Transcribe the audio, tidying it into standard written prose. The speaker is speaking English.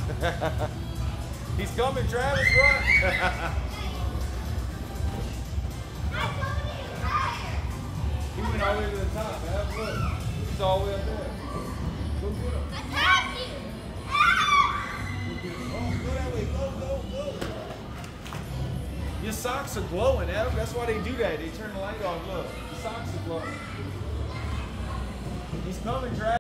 He's coming, Travis, run. He went all the way to the top, man. Look. He's all the way up there. Go get him. Oh, go that way. Go. Your socks are glowing, Ev. That's why they do that. They turn the light off. Look. Your socks are glowing. He's coming, Travis.